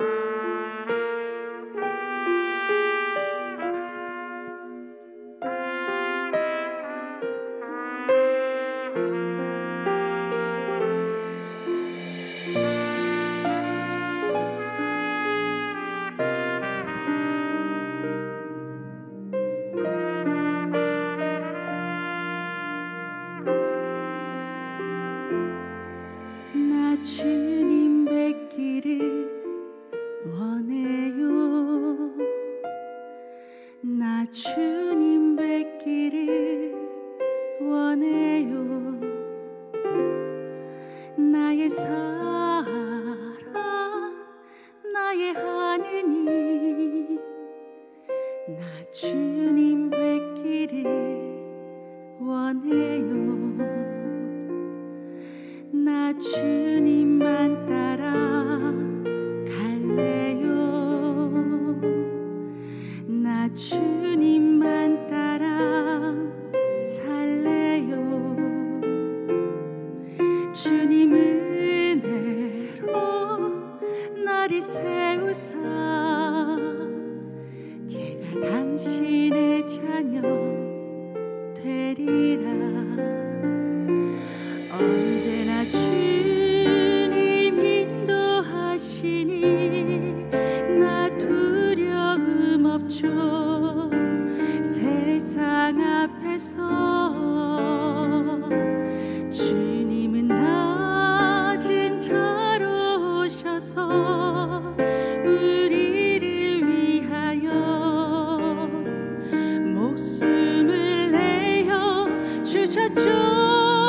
주님 뵙기를 원해요. 나 주님 뵙기를 원해요. 나의 사랑, 나의 하느님, 나 주님 뵙기를 원해요. 나 주님만 따라 갈래요. 나 주님만 따라 살래요. 주님 은혜로 나를 세우사 제가 당신의 자녀 되리라. 언제나 주님 인도하시니 나 두려움 없죠. 세상 앞에서 주님은 낮은 자로 오셔서 우리를 위하여 목숨을 내어 주셨죠.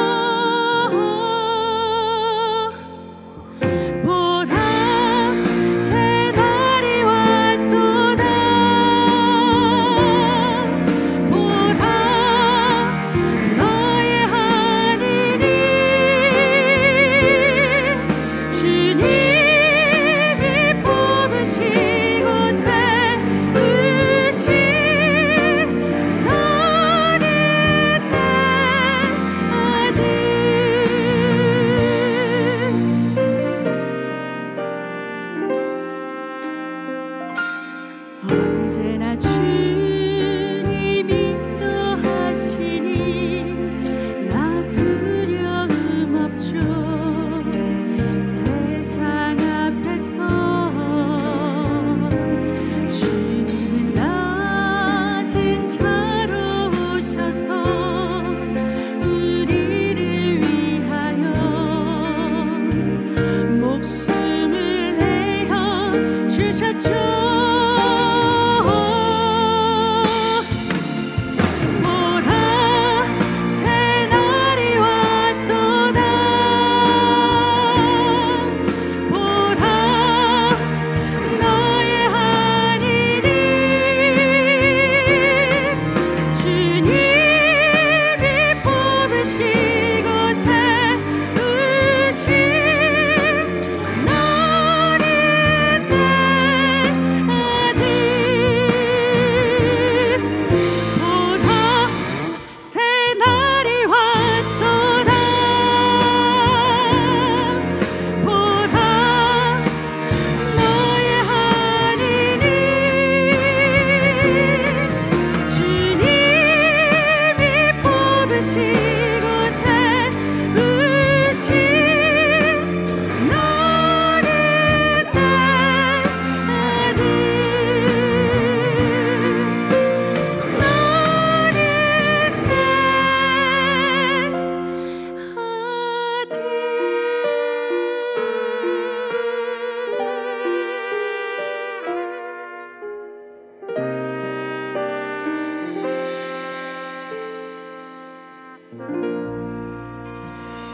언제나 주님 인도하시니 나 두려움 없죠. 세상 앞에서 주님은 낮은 자로 오셔서 우리를 위하여 목숨을 내어 주셨죠.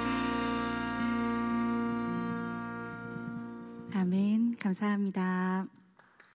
아멘. 감사합니다.